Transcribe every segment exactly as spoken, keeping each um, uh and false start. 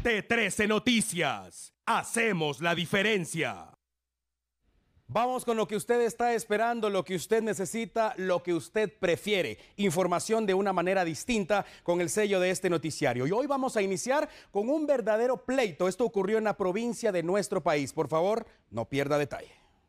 T trece Noticias. Hacemos la diferencia. Vamos con lo que usted está esperando, lo que usted necesita, lo que usted prefiere. Información de una manera distinta con el sello de este noticiario. Y hoy vamos a iniciar con un verdadero pleito. Esto ocurrió en la provincia de nuestro país. Por favor, no pierda detalle.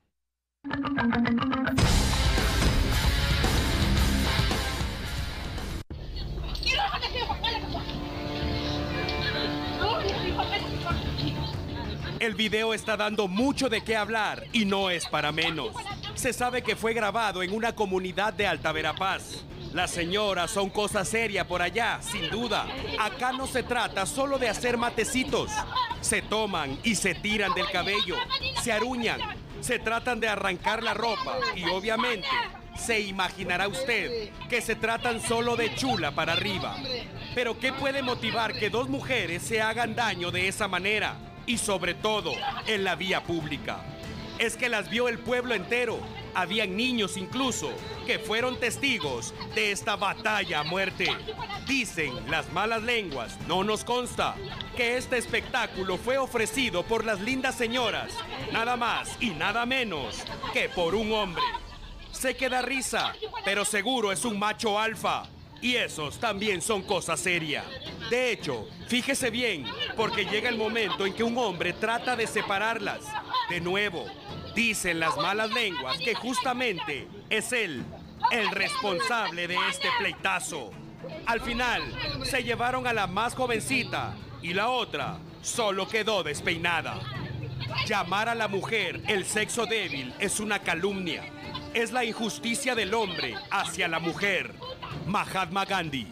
El video está dando mucho de qué hablar y no es para menos. Se sabe que fue grabado en una comunidad de Alta Verapaz. Las señoras son cosa seria por allá, sin duda. Acá no se trata solo de hacer matecitos. Se toman y se tiran del cabello, se aruñan, se tratan de arrancar la ropa y obviamente se imaginará usted que se tratan solo de chula para arriba. Pero ¿qué puede motivar que dos mujeres se hagan daño de esa manera? Y sobre todo, en la vía pública. Es que las vio el pueblo entero. Habían niños incluso que fueron testigos de esta batalla a muerte. Dicen las malas lenguas, no nos consta, que este espectáculo fue ofrecido por las lindas señoras, nada más y nada menos que por un hombre. Sé que da risa, pero seguro es un macho alfa. Y esos también son cosas serias. De hecho, fíjese bien, porque llega el momento en que un hombre trata de separarlas. De nuevo, dicen las malas lenguas que justamente es él el responsable de este pleitazo. Al final, se llevaron a la más jovencita y la otra solo quedó despeinada. Llamar a la mujer el sexo débil es una calumnia. Es la injusticia del hombre hacia la mujer. Mahatma Gandhi.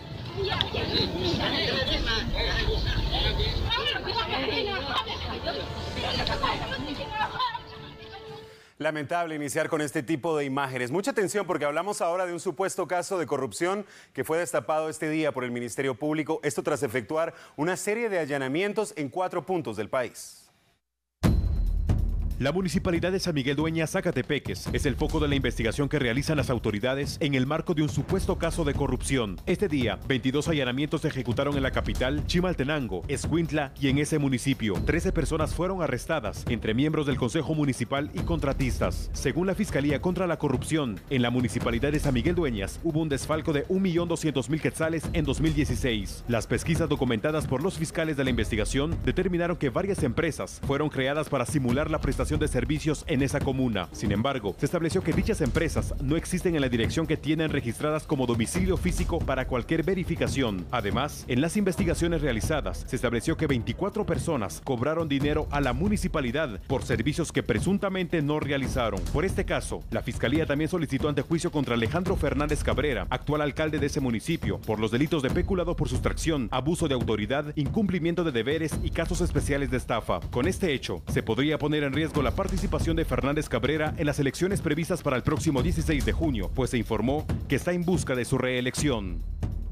Lamentable iniciar con este tipo de imágenes. Mucha atención porque hablamos ahora de un supuesto caso de corrupción que fue destapado este día por el Ministerio Público. Esto tras efectuar una serie de allanamientos en cuatro puntos del país. La Municipalidad de San Miguel Dueñas, Zacatepeques, es el foco de la investigación que realizan las autoridades en el marco de un supuesto caso de corrupción. Este día, veintidós allanamientos se ejecutaron en la capital, Chimaltenango, Escuintla y en ese municipio. trece personas fueron arrestadas, entre miembros del Consejo Municipal y contratistas. Según la Fiscalía contra la Corrupción, en la Municipalidad de San Miguel Dueñas hubo un desfalco de un millón doscientos mil quetzales en dos mil dieciséis. Las pesquisas documentadas por los fiscales de la investigación determinaron que varias empresas fueron creadas para simular la prestación de servicios en esa comuna. Sin embargo, se estableció que dichas empresas no existen en la dirección que tienen registradas como domicilio físico para cualquier verificación. Además, en las investigaciones realizadas, se estableció que veinticuatro personas cobraron dinero a la municipalidad por servicios que presuntamente no realizaron. Por este caso, la Fiscalía también solicitó antejuicio contra Alejandro Fernández Cabrera, actual alcalde de ese municipio, por los delitos de peculado por sustracción, abuso de autoridad, incumplimiento de deberes y casos especiales de estafa. Con este hecho, se podría poner en riesgo la participación de Fernández Cabrera en las elecciones previstas para el próximo dieciséis de junio, pues se informó que está en busca de su reelección.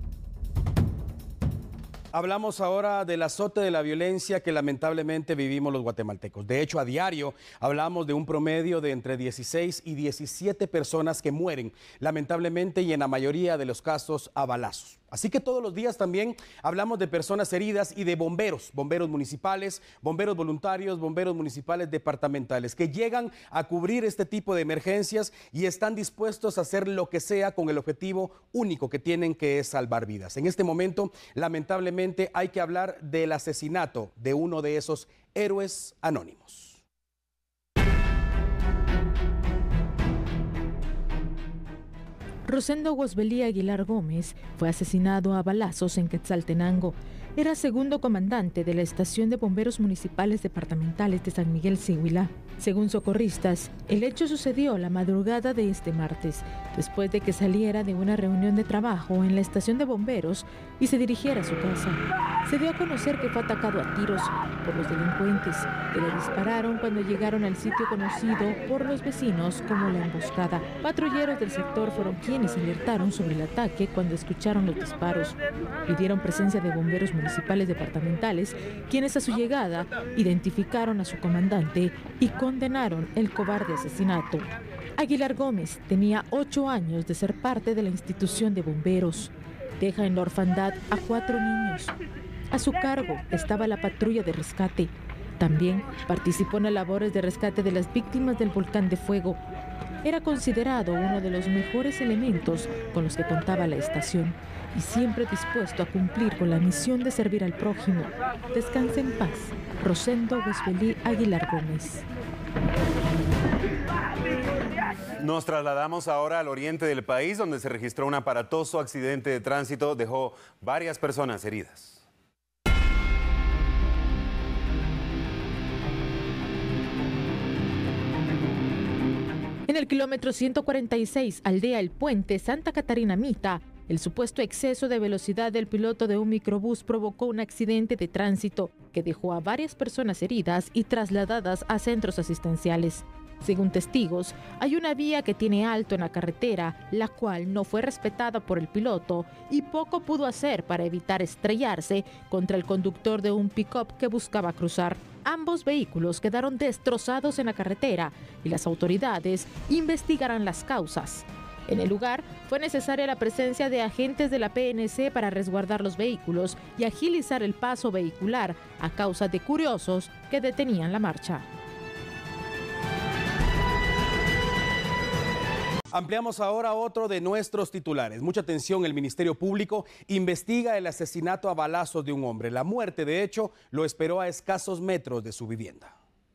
Hablamos ahora del azote de la violencia que lamentablemente vivimos los guatemaltecos. De hecho, a diario hablamos de un promedio de entre dieciséis y diecisiete personas que mueren, lamentablemente, y en la mayoría de los casos a balazos. Así que todos los días también hablamos de personas heridas y de bomberos, bomberos municipales, bomberos voluntarios, bomberos municipales departamentales, que llegan a cubrir este tipo de emergencias y están dispuestos a hacer lo que sea con el objetivo único que tienen, que es salvar vidas. En este momento, lamentablemente, hay que hablar del asesinato de uno de esos héroes anónimos. Rosendo Guasbelí Aguilar Gómez fue asesinado a balazos en Quetzaltenango. Era segundo comandante de la Estación de Bomberos Municipales Departamentales de San Miguel Zihuilá. Según socorristas, el hecho sucedió la madrugada de este martes, después de que saliera de una reunión de trabajo en la estación de bomberos y se dirigiera a su casa. Se dio a conocer que fue atacado a tiros por los delincuentes, que le dispararon cuando llegaron al sitio conocido por los vecinos como La Emboscada. Patrulleros del sector fueron quienes alertaron sobre el ataque cuando escucharon los disparos. Pidieron presencia de bomberos municipales departamentales, quienes a su llegada identificaron a su comandante y condenaron el cobarde asesinato. Aguilar Gómez tenía ocho años de ser parte de la institución de bomberos. Deja en la orfandad a cuatro niños. A su cargo estaba la patrulla de rescate. También participó en las labores de rescate de las víctimas del volcán de fuego. Era considerado uno de los mejores elementos con los que contaba la estación y siempre dispuesto a cumplir con la misión de servir al prójimo. Descanse en paz. Rosendo Huesbelí Aguilar Gómez. Nos trasladamos ahora al oriente del país, donde se registró un aparatoso accidente de tránsito, dejó varias personas heridas. En el kilómetro ciento cuarenta y seis, aldea El Puente, Santa Catarina Mita, el supuesto exceso de velocidad del piloto de un microbús provocó un accidente de tránsito que dejó a varias personas heridas y trasladadas a centros asistenciales. Según testigos, hay una vía que tiene alto en la carretera, la cual no fue respetada por el piloto y poco pudo hacer para evitar estrellarse contra el conductor de un pick-up que buscaba cruzar. Ambos vehículos quedaron destrozados en la carretera y las autoridades investigarán las causas. En el lugar fue necesaria la presencia de agentes de la P N C para resguardar los vehículos y agilizar el paso vehicular a causa de curiosos que detenían la marcha. Ampliamos ahora otro de nuestros titulares. Mucha atención, el Ministerio Público investiga el asesinato a balazos de un hombre. La muerte, de hecho, lo esperó a escasos metros de su vivienda.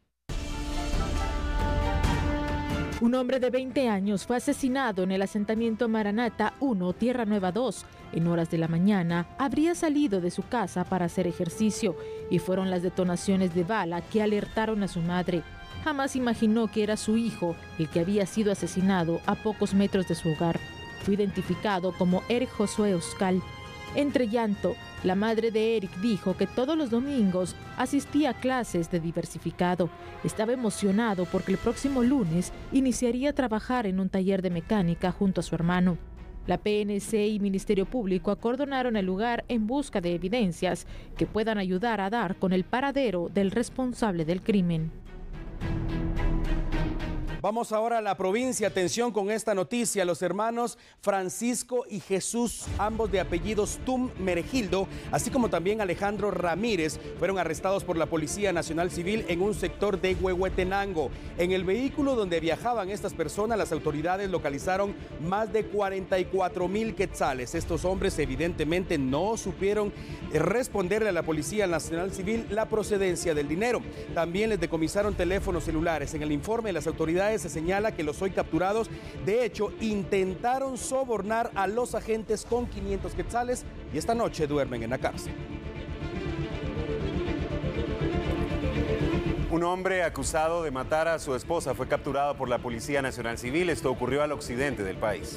Un hombre de veinte años fue asesinado en el asentamiento Maranata uno, Tierra Nueva dos. En horas de la mañana, habría salido de su casa para hacer ejercicio y fueron las detonaciones de bala que alertaron a su madre. Jamás imaginó que era su hijo el que había sido asesinado a pocos metros de su hogar. Fue identificado como Eric Josué Oscal. Entre llanto, la madre de Eric dijo que todos los domingos asistía a clases de diversificado. Estaba emocionado porque el próximo lunes iniciaría a trabajar en un taller de mecánica junto a su hermano. La P N C y Ministerio Público acordonaron el lugar en busca de evidencias que puedan ayudar a dar con el paradero del responsable del crimen. Vamos ahora a la provincia. Atención con esta noticia. Los hermanos Francisco y Jesús, ambos de apellidos Tum Meregildo, así como también Alejandro Ramírez, fueron arrestados por la Policía Nacional Civil en un sector de Huehuetenango. En el vehículo donde viajaban estas personas, las autoridades localizaron más de cuarenta y cuatro mil quetzales. Estos hombres evidentemente no supieron responderle a la Policía Nacional Civil la procedencia del dinero. También les decomisaron teléfonos celulares. En el informe de las autoridades se señala que los hoy capturados, de hecho, intentaron sobornar a los agentes con quinientos quetzales y esta noche duermen en la cárcel. Un hombre acusado de matar a su esposa fue capturado por la Policía Nacional Civil. Esto ocurrió al occidente del país.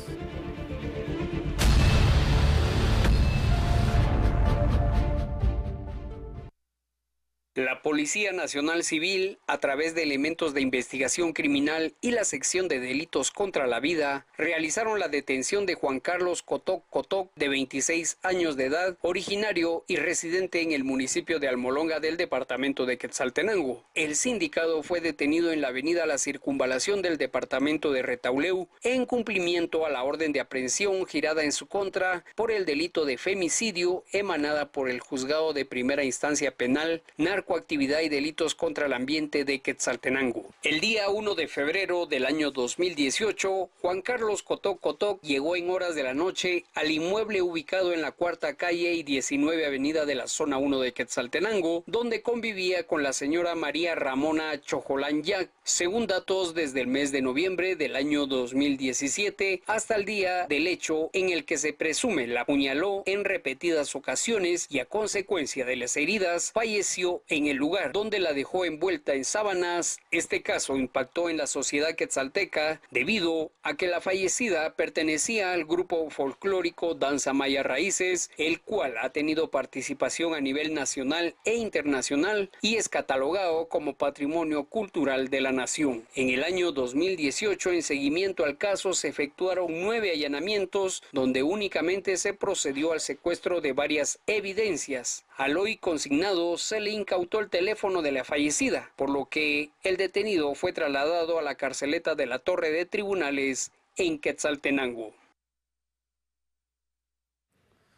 La Policía Nacional Civil, a través de elementos de investigación criminal y la sección de delitos contra la vida, realizaron la detención de Juan Carlos Cotoc Cotoc, de veintiséis años de edad, originario y residente en el municipio de Almolonga del departamento de Quetzaltenango. El sindicado fue detenido en la avenida La Circunvalación del departamento de Retauleu en cumplimiento a la orden de aprehensión girada en su contra por el delito de femicidio emanada por el Juzgado de Primera Instancia Penal, narco actividad y delitos contra el ambiente de Quetzaltenango. El día uno de febrero del año dos mil dieciocho, Juan Carlos Cotoc Cotoc llegó en horas de la noche al inmueble ubicado en la cuarta calle y diecinueve avenida de la zona uno de Quetzaltenango, donde convivía con la señora María Ramona Chojolán Yac. Según datos, desde el mes de noviembre del año dos mil diecisiete hasta el día del hecho en el que se presume la apuñaló en repetidas ocasiones y a consecuencia de las heridas falleció en el lugar, donde la dejó envuelta en sábanas. Este caso impactó en la sociedad quetzalteca debido a que la fallecida pertenecía al grupo folclórico Danza Maya Raíces, el cual ha tenido participación a nivel nacional e internacional y es catalogado como patrimonio cultural de la nación. En el año dos mil dieciocho, en seguimiento al caso, se efectuaron nueve allanamientos donde únicamente se procedió al secuestro de varias evidencias. Al hoy consignado se le incautó el teléfono de la fallecida, por lo que el detenido fue trasladado a la carceleta de la Torre de Tribunales en Quetzaltenango.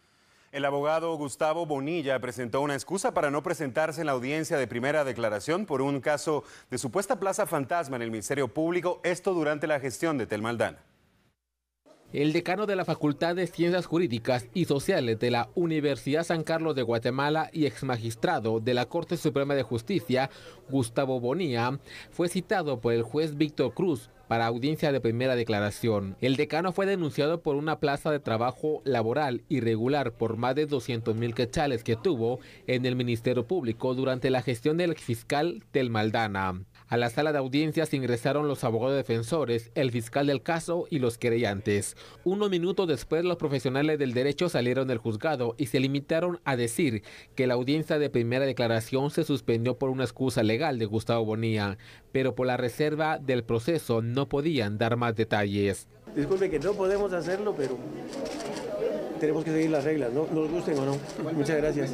El abogado Gustavo Bonilla presentó una excusa para no presentarse en la audiencia de primera declaración por un caso de supuesta plaza fantasma en el Ministerio Público, esto durante la gestión de Telma Aldana. El decano de la Facultad de Ciencias Jurídicas y Sociales de la Universidad San Carlos de Guatemala y exmagistrado de la Corte Suprema de Justicia, Gustavo Bonilla, fue citado por el juez Víctor Cruz para audiencia de primera declaración. El decano fue denunciado por una plaza de trabajo laboral irregular por más de doscientos mil quetzales que tuvo en el Ministerio Público durante la gestión del exfiscal Telma Aldana. A la sala de audiencias ingresaron los abogados defensores, el fiscal del caso y los querellantes. Unos minutos después, los profesionales del derecho salieron del juzgado y se limitaron a decir que la audiencia de primera declaración se suspendió por una excusa legal de Gustavo Bonilla, pero por la reserva del proceso no podían dar más detalles. Disculpe que no podemos hacerlo, pero tenemos que seguir las reglas, ¿no? Nos gusten o no. Muchas gracias.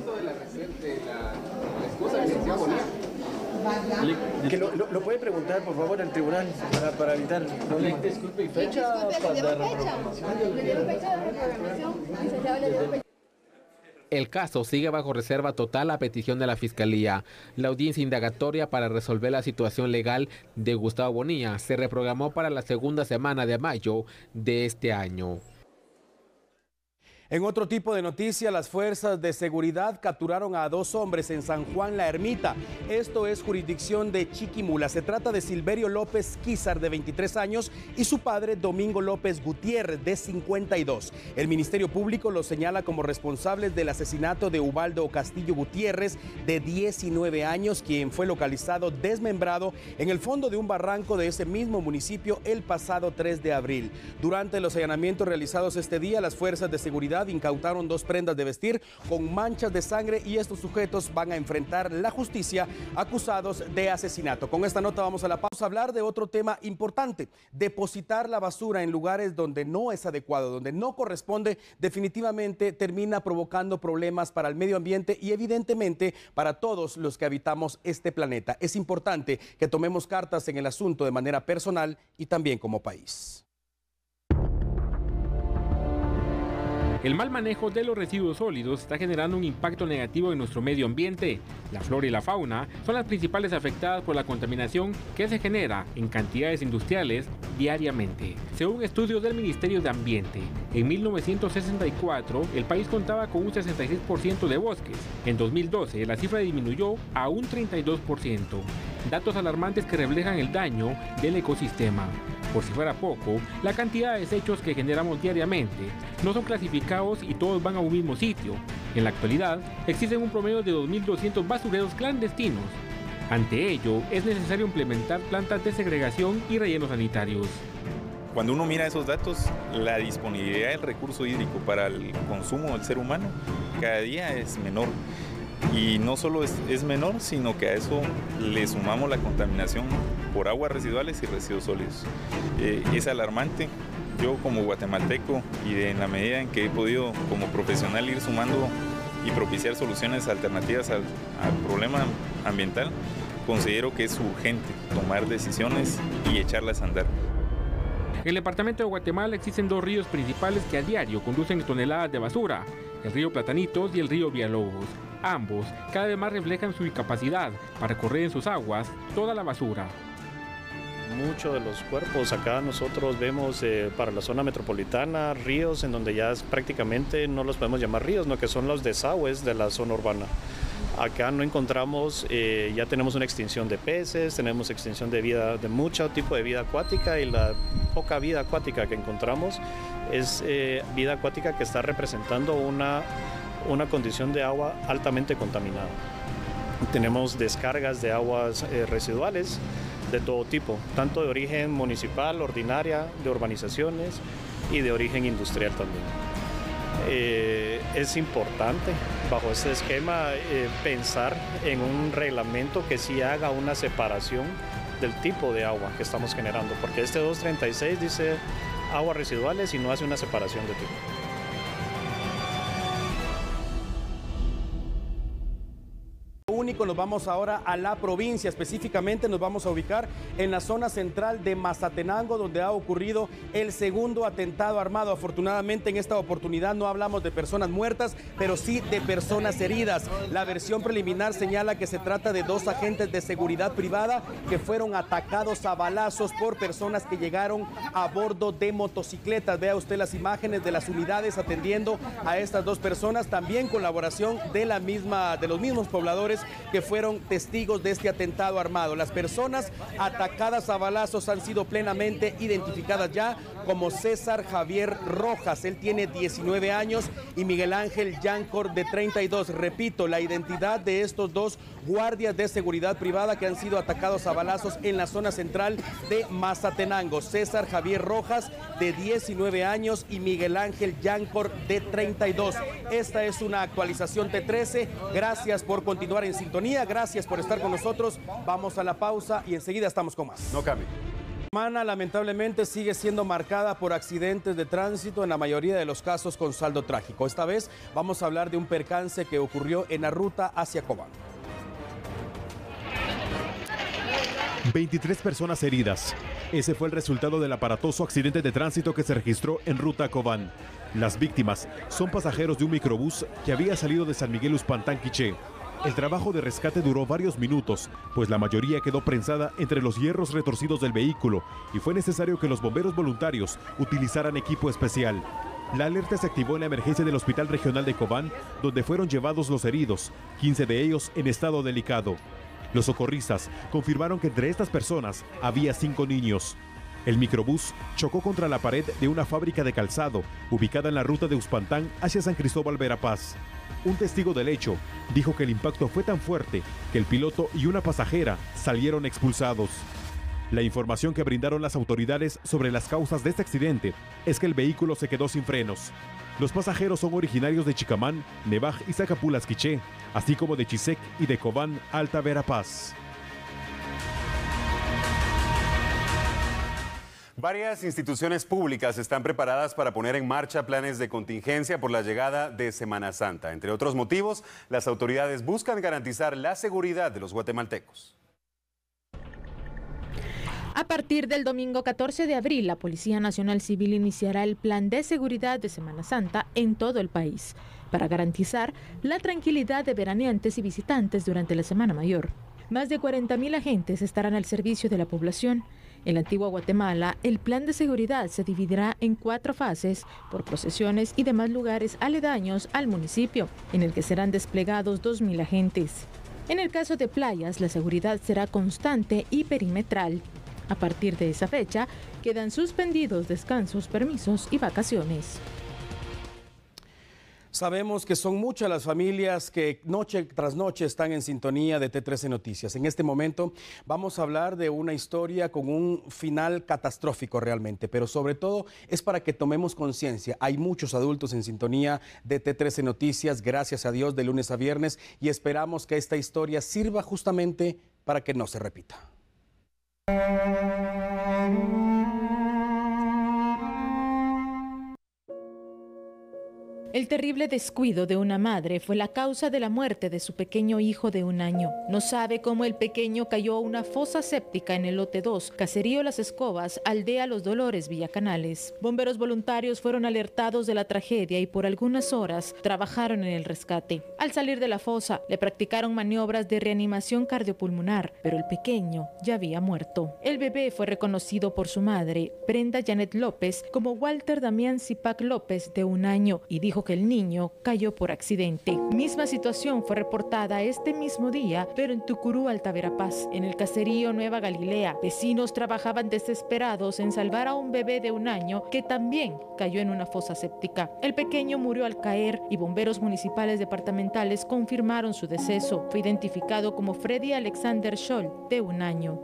Que lo, lo, lo puede preguntar, por favor, al tribunal para, para evitar problemas. Disculpe, ¿y fecha para la reprogramación? El caso sigue bajo reserva total a petición de la Fiscalía. La audiencia indagatoria para resolver la situación legal de Gustavo Bonilla se reprogramó para la segunda semana de mayo de este año. En otro tipo de noticia, las fuerzas de seguridad capturaron a dos hombres en San Juan La Ermita. Esto es jurisdicción de Chiquimula. Se trata de Silverio López Quizar, de veintitrés años, y su padre, Domingo López Gutiérrez, de cincuenta y dos. El Ministerio Público los señala como responsables del asesinato de Ubaldo Castillo Gutiérrez, de diecinueve años, quien fue localizado desmembrado en el fondo de un barranco de ese mismo municipio el pasado tres de abril. Durante los allanamientos realizados este día, las fuerzas de seguridad incautaron dos prendas de vestir con manchas de sangre y estos sujetos van a enfrentar la justicia acusados de asesinato. Con esta nota vamos a la pausa a hablar de otro tema importante. Depositar la basura en lugares donde no es adecuado, donde no corresponde, definitivamente termina provocando problemas para el medio ambiente y evidentemente para todos los que habitamos este planeta. Es importante que tomemos cartas en el asunto de manera personal y también como país. El mal manejo de los residuos sólidos está generando un impacto negativo en nuestro medio ambiente. La flora y la fauna son las principales afectadas por la contaminación que se genera en cantidades industriales diariamente. Según estudios del Ministerio de Ambiente, en mil novecientos sesenta y cuatro el país contaba con un sesenta y seis por ciento de bosques. En dos mil doce la cifra disminuyó a un treinta y dos por ciento. Datos alarmantes que reflejan el daño del ecosistema. Por si fuera poco, la cantidad de desechos que generamos diariamente no son clasificados y todos van a un mismo sitio. En la actualidad, existen un promedio de dos mil doscientos basureros clandestinos. Ante ello, es necesario implementar plantas de segregación y rellenos sanitarios. Cuando uno mira esos datos, la disponibilidad del recurso hídrico para el consumo del ser humano cada día es menor. Y no solo es, es menor, sino que a eso le sumamos la contaminación por aguas residuales y residuos sólidos. Eh, es alarmante. Yo como guatemalteco y de, en la medida en que he podido como profesional ir sumando y propiciar soluciones alternativas al, al problema ambiental, considero que es urgente tomar decisiones y echarlas a andar. En el departamento de Guatemala existen dos ríos principales que a diario conducen toneladas de basura, el río Platanitos y el río Villalobos. Ambos cada vez más reflejan su incapacidad para correr en sus aguas toda la basura. Muchos de los cuerpos acá nosotros vemos eh, para la zona metropolitana ríos en donde ya es, prácticamente no los podemos llamar ríos, no que son los desagües de la zona urbana. Acá no encontramos, eh, ya tenemos una extinción de peces, tenemos extinción de vida, de mucho tipo de vida acuática, y la poca vida acuática que encontramos es eh, vida acuática que está representando una, una condición de agua altamente contaminada. Tenemos descargas de aguas eh, residuales de todo tipo, tanto de origen municipal, ordinaria, de urbanizaciones y de origen industrial también. Eh, es importante bajo este esquema eh, pensar en un reglamento que sí haga una separación del tipo de agua que estamos generando, porque este doscientos treinta y seis dice aguas residuales y no hace una separación de tipo. único, nos vamos ahora a la provincia, específicamente nos vamos a ubicar en la zona central de Mazatenango, donde ha ocurrido el segundo atentado armado. Afortunadamente en esta oportunidad no hablamos de personas muertas, pero sí de personas heridas. La versión preliminar señala que se trata de dos agentes de seguridad privada que fueron atacados a balazos por personas que llegaron a bordo de motocicletas. Vea usted las imágenes de las unidades atendiendo a estas dos personas, también colaboración de la misma, de los mismos pobladores que fueron testigos de este atentado armado. Las personas atacadas a balazos han sido plenamente identificadas ya como César Javier Rojas, él tiene diecinueve años, y Miguel Ángel Yancor, de treinta y dos. Repito, la identidad de estos dos guardias de seguridad privada que han sido atacados a balazos en la zona central de Mazatenango: César Javier Rojas, de diecinueve años, y Miguel Ángel Yancor, de treinta y dos. Esta es una actualización T trece. Gracias por continuar en sintonía, gracias por estar con nosotros. Vamos a la pausa y enseguida estamos con más. No cambie. La semana lamentablemente sigue siendo marcada por accidentes de tránsito, en la mayoría de los casos con saldo trágico. Esta vez vamos a hablar de un percance que ocurrió en la ruta hacia Cobán. veintitrés personas heridas. Ese fue el resultado del aparatoso accidente de tránsito que se registró en ruta Cobán. Las víctimas son pasajeros de un microbús que había salido de San Miguel Uspantán, Quiché. El trabajo de rescate duró varios minutos, pues la mayoría quedó prensada entre los hierros retorcidos del vehículo y fue necesario que los bomberos voluntarios utilizaran equipo especial. La alerta se activó en la emergencia del Hospital Regional de Cobán, donde fueron llevados los heridos, quince de ellos en estado delicado. Los socorristas confirmaron que entre estas personas había cinco niños. El microbús chocó contra la pared de una fábrica de calzado ubicada en la ruta de Uspantán hacia San Cristóbal Verapaz. Un testigo del hecho dijo que el impacto fue tan fuerte que el piloto y una pasajera salieron expulsados. La información que brindaron las autoridades sobre las causas de este accidente es que el vehículo se quedó sin frenos. Los pasajeros son originarios de Chicamán, Nevaj y Zacapulas, Quiché, así como de Chisec y de Cobán, Alta Verapaz. Varias instituciones públicas están preparadas para poner en marcha planes de contingencia por la llegada de Semana Santa. Entre otros motivos, las autoridades buscan garantizar la seguridad de los guatemaltecos. A partir del domingo catorce de abril, la Policía Nacional Civil iniciará el plan de seguridad de Semana Santa en todo el país, para garantizar la tranquilidad de veraneantes y visitantes durante la Semana Mayor. Más de cuarenta mil agentes estarán al servicio de la población. En la antigua Guatemala, el plan de seguridad se dividirá en cuatro fases por procesiones y demás lugares aledaños al municipio, en el que serán desplegados dos mil agentes. En el caso de playas, la seguridad será constante y perimetral. A partir de esa fecha, quedan suspendidos descansos, permisos y vacaciones. Sabemos que son muchas las familias que noche tras noche están en sintonía de T trece Noticias. En este momento vamos a hablar de una historia con un final catastrófico realmente, pero sobre todo es para que tomemos conciencia. Hay muchos adultos en sintonía de T trece Noticias, gracias a Dios, de lunes a viernes, y esperamos que esta historia sirva justamente para que no se repita. El terrible descuido de una madre fue la causa de la muerte de su pequeño hijo de un año. No sabe cómo el pequeño cayó a una fosa séptica en el lote dos, caserío Las Escobas, aldea Los Dolores, Villa Canales. Bomberos voluntarios fueron alertados de la tragedia y por algunas horas trabajaron en el rescate. Al salir de la fosa, le practicaron maniobras de reanimación cardiopulmonar, pero el pequeño ya había muerto. El bebé fue reconocido por su madre, Brenda Janet López, como Walter Damián Zipac López, de un año, y dijo que el niño cayó por accidente. Misma situación fue reportada este mismo día, pero en Tucurú, Alta Verapaz. En el caserío Nueva Galilea, vecinos trabajaban desesperados en salvar a un bebé de un año que también cayó en una fosa séptica. El pequeño murió al caer y bomberos municipales departamentales confirmaron su deceso. Fue identificado como Freddy Alexander Scholl, de un año.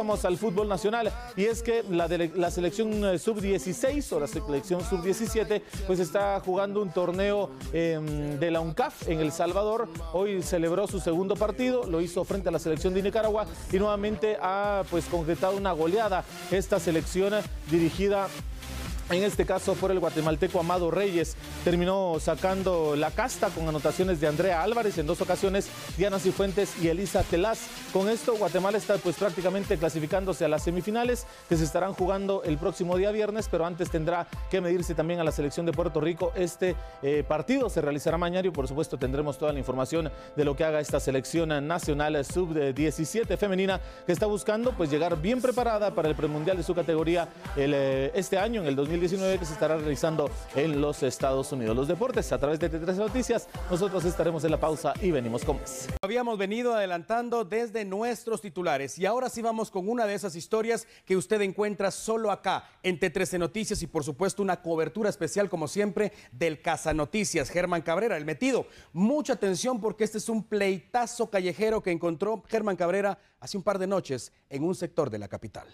pasamos al fútbol nacional y es que la, de, la selección sub dieciséis o la selección sub diecisiete pues está jugando un torneo eh, de la UNCAF en El Salvador. Hoy celebró su segundo partido, lo hizo frente a la selección de Nicaragua y nuevamente ha pues concretado una goleada esta selección dirigida en este caso por el guatemalteco Amado Reyes. Terminó sacando la casta con anotaciones de Andrea Álvarez en dos ocasiones, Diana Cifuentes y Elisa Telás. Con esto Guatemala está pues prácticamente clasificándose a las semifinales que se estarán jugando el próximo día viernes, pero antes tendrá que medirse también a la selección de Puerto Rico. Este eh, partido se realizará mañana y por supuesto tendremos toda la información de lo que haga esta selección nacional sub diecisiete femenina que está buscando pues llegar bien preparada para el premundial de su categoría el, eh, este año en el dos mil diecinueve que se estará realizando en los Estados Unidos. Los deportes a través de T tres Noticias. Nosotros estaremos en la pausa y venimos con más. Habíamos venido adelantando desde nuestros titulares y ahora sí vamos con una de esas historias que usted encuentra solo acá en T trece Noticias y por supuesto una cobertura especial como siempre del Cazanoticias, Germán Cabrera, el metido. Mucha atención porque este es un pleitazo callejero que encontró Germán Cabrera hace un par de noches en un sector de la capital.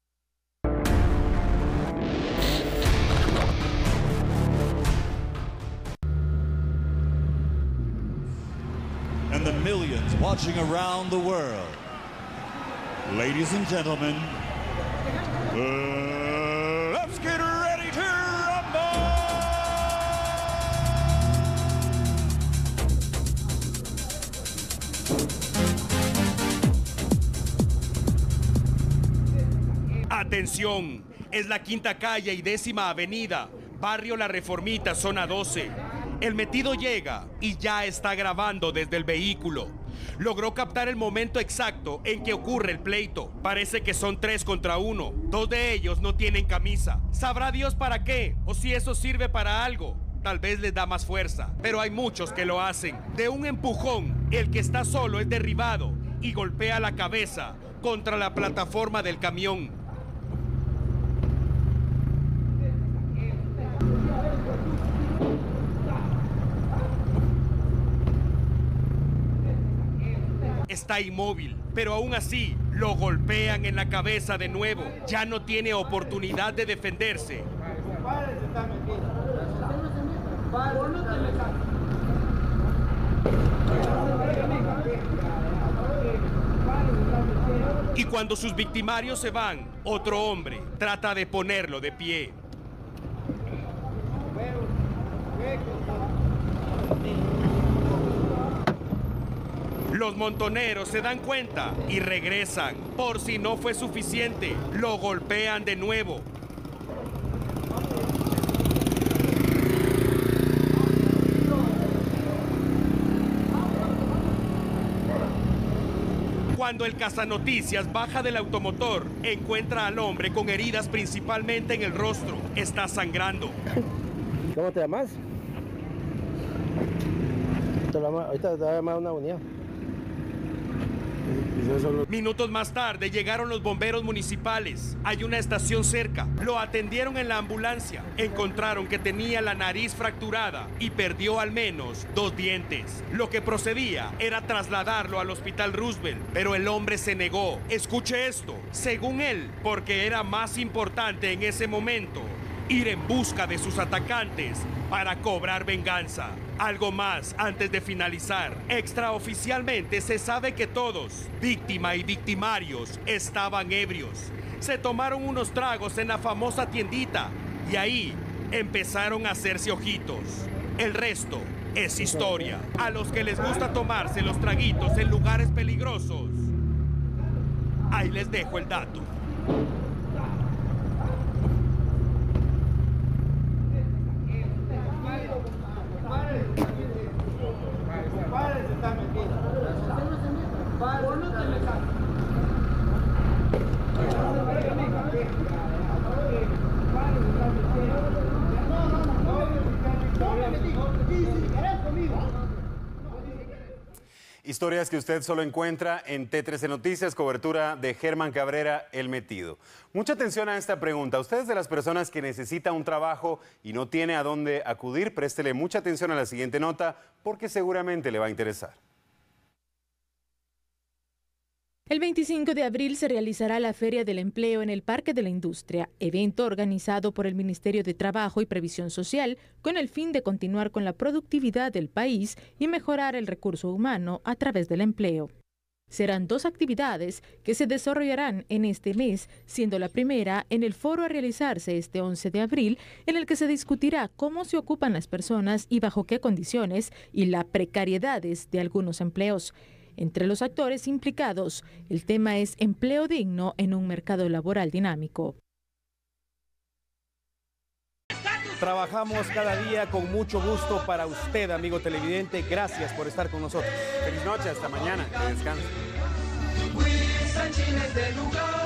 And the millions watching around the world. Ladies and gentlemen, uh, let's get ready to rumble! Atención, es la quinta calle y décima avenida, barrio La Reformita, zona doce. El metido llega y ya está grabando desde el vehículo. Logró captar el momento exacto en que ocurre el pleito. Parece que son tres contra uno. Dos de ellos no tienen camisa. Sabrá Dios para qué o si eso sirve para algo. Tal vez les da más fuerza, pero hay muchos que lo hacen. De un empujón, el que está solo es derribado y golpea la cabeza contra la plataforma del camión. Está inmóvil, pero aún así lo golpean en la cabeza de nuevo. Ya no tiene oportunidad de defenderse. Y cuando sus victimarios se van, otro hombre trata de ponerlo de pie. Los montoneros se dan cuenta y regresan. Por si no fue suficiente, lo golpean de nuevo. Cuando el Cazanoticias baja del automotor, encuentra al hombre con heridas principalmente en el rostro. Está sangrando. ¿Cómo te llamas? Ahorita te va a llamar una unidad. Minutos más tarde llegaron los bomberos municipales. Hay una estación cerca. Lo atendieron en la ambulancia. Encontraron que tenía la nariz fracturada y perdió al menos dos dientes. Lo que procedía era trasladarlo al Hospital Roosevelt, pero el hombre se negó. Escuche esto. Según él, porque era más importante en ese momento ir en busca de sus atacantes para cobrar venganza. Algo más antes de finalizar. Extraoficialmente se sabe que todos, víctima y victimarios, estaban ebrios. Se tomaron unos tragos en la famosa tiendita y ahí empezaron a hacerse ojitos. El resto es historia. A los que les gusta tomarse los traguitos en lugares peligrosos, ahí les dejo el dato. Historias que usted solo encuentra en T trece Noticias, cobertura de Germán Cabrera, El Metido. Mucha atención a esta pregunta. ¿Usted es de las personas que necesita un trabajo y no tiene a dónde acudir? Préstele mucha atención a la siguiente nota porque seguramente le va a interesar. El veinticinco de abril se realizará la Feria del Empleo en el Parque de la Industria, evento organizado por el Ministerio de Trabajo y Previsión Social con el fin de continuar con la productividad del país y mejorar el recurso humano a través del empleo. Serán dos actividades que se desarrollarán en este mes, siendo la primera en el foro a realizarse este once de abril, en el que se discutirá cómo se ocupan las personas y bajo qué condiciones y las precariedades de algunos empleos. Entre los actores implicados, el tema es empleo digno en un mercado laboral dinámico. Trabajamos cada día con mucho gusto para usted, amigo televidente. Gracias por estar con nosotros. Feliz noche, hasta mañana. Que descanse.